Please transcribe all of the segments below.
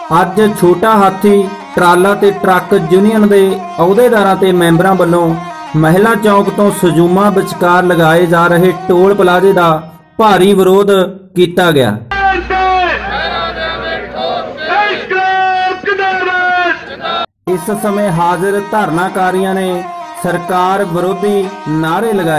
ਅੱਜ ਛੋਟਾ ਹਾਥੀ ਟਰਾਲਾ ਤੇ ਟਰੱਕ ਯੂਨੀਅਨ ਦੇ ਅਹੁਦੇਦਾਰਾਂ ਤੇ ਮੈਂਬਰਾਂ ਵੱਲੋਂ ਮਹਿਲਾ ਚੌਕ ਤੋਂ ਸਜੂਮਾ ਵਿਚਕਾਰ ਲਗਾਏ ਜਾ ਰਹੇ ਟੋਲ ਪਲਾਜ਼ੇ ਦਾ ਭਾਰੀ ਵਿਰੋਧ ਕੀਤਾ ਗਿਆ। इस समय हाजिर धरनाकारियों ने सरकार विरोधी नारे लगाए।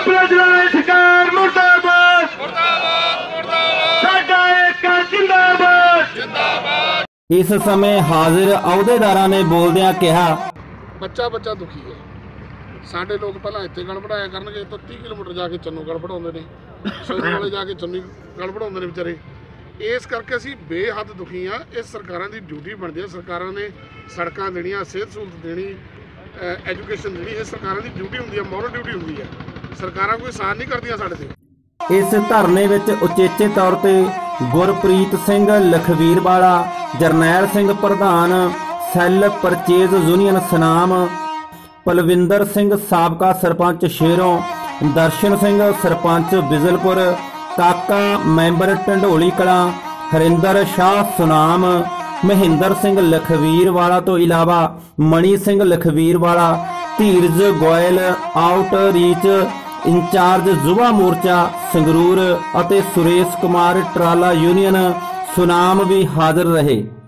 इस समय हाजिर अहुदेदारां ने बोलदियां कहा, बच्चा बच्चा दुखी है। साडे लोग पहला इत्थे गड़बड़ाया करनगे तो 30 किलोमीटर जाके चन्नू गड़बड़ाउंदे ने, सोनू वाले जाके चन्नू गड़बड़ाउंदे ने बेचारे। इस करके असीं बेहद दुखी हाँ। इस सरकारां दी ड्यूटी बनदी है, सरकारां ने सड़कां देणियां, सेहत सहूलत देनी, एजुकेशन देनी, ये सरकारां दी ड्यूटी हुंदी है, मॉरल ड्यूटी हुंदी है। सरकारां कोई साथ नहीं करदियां साडे ते। इस धरने विच उचेचे तौर ते गुरप्रीत सिंह लखवीरवाला, जरनैल सिंह प्रधान cell purchase union Sunam, Palvinder Singh साबका सरपंच शेरों, दर्शन सिंह सरपंच बिजलपुर, काका मैंबर ढंडोली कला, हरिंदर शाह सुनाम, महिंदर सिंह लखवीरवाला तो इलावा मणि सिंह लखवीरवाला, धीरज गोयल आउटरीच इंचार्ज युवा मोर्चा संगरूर और सुरेश कुमार ट्राला यूनियन सुनाम भी हाजिर रहे।